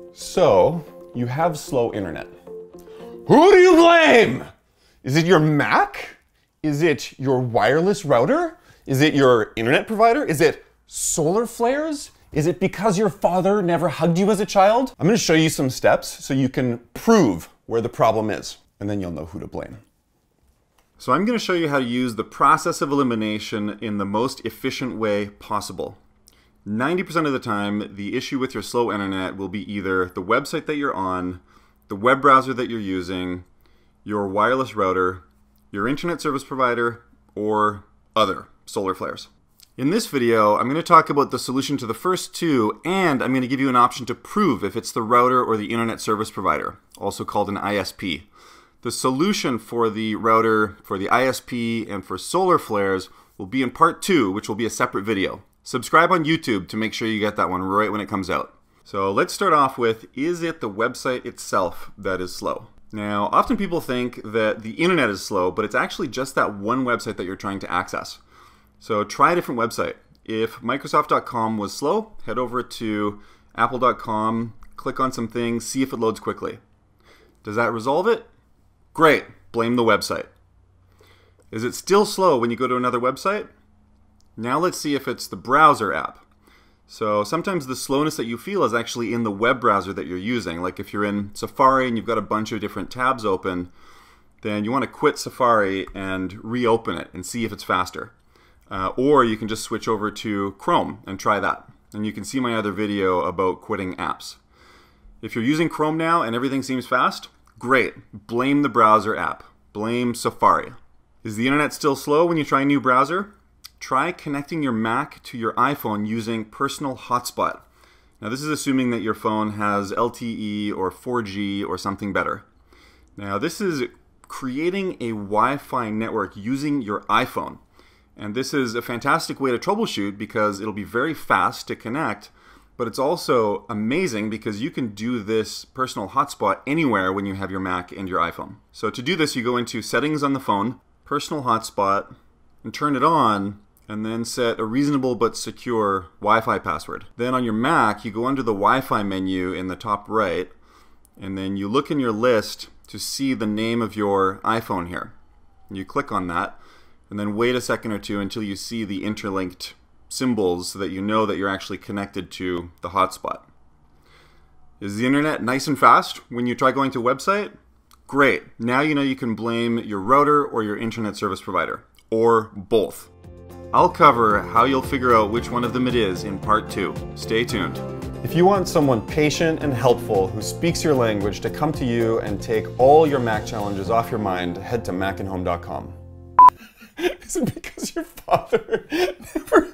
So, you have slow internet. Who do you blame? Is it your Mac? Is it your wireless router? Is it your internet provider? Is it solar flares? Is it because your father never hugged you as a child? I'm going to show you some steps so you can prove where the problem is, and then you'll know who to blame. So I'm going to show you how to use the process of elimination in the most efficient way possible. 90% of the time, the issue with your slow internet will be either the website that you're on, the web browser that you're using, your wireless router, your internet service provider, or other solar flares. In this video, I'm going to talk about the solution to the first two, and I'm going to give you an option to prove if it's the router or the internet service provider, also called an ISP. The solution for the router, for the ISP, and for solar flares will be in part 2, which will be a separate video. Subscribe on YouTube to make sure you get that one right when it comes out. So let's start off with, is it the website itself that is slow? Now, often people think that the internet is slow, but it's actually just that one website that you're trying to access. So try a different website. If Microsoft.com was slow, head over to Apple.com, click on some things, see if it loads quickly. Does that resolve it? Great, blame the website. Is it still slow when you go to another website? Now let's see if it's the browser app. So sometimes the slowness that you feel is actually in the web browser that you're using. Like if you're in Safari and you've got a bunch of different tabs open, then you want to quit Safari and reopen it and see if it's faster. Or you can just switch over to Chrome and try that. And you can see my other video about quitting apps. If you're using Chrome now and everything seems fast, great. Blame the browser app. Blame Safari. Is the internet still slow when you try a new browser? Try connecting your Mac to your iPhone using Personal Hotspot. Now this is assuming that your phone has LTE or 4G or something better. Now this is creating a Wi-Fi network using your iPhone. And this is a fantastic way to troubleshoot because it'll be very fast to connect, but it's also amazing because you can do this Personal Hotspot anywhere when you have your Mac and your iPhone. So to do this, you go into Settings on the phone, Personal Hotspot, and turn it on, and then set a reasonable but secure Wi-Fi password. Then on your Mac, you go under the Wi-Fi menu in the top right, and then you look in your list to see the name of your iPhone here. You click on that, and then wait a second or two until you see the interlinked symbols so that you know that you're actually connected to the hotspot. Is the internet nice and fast when you try going to a website? Great. Now you know you can blame your router or your internet service provider, or both. I'll cover how you'll figure out which one of them it is in part 2. Stay tuned. If you want someone patient and helpful who speaks your language to come to you and take all your Mac challenges off your mind, head to Macinhome.com. Is it because your father never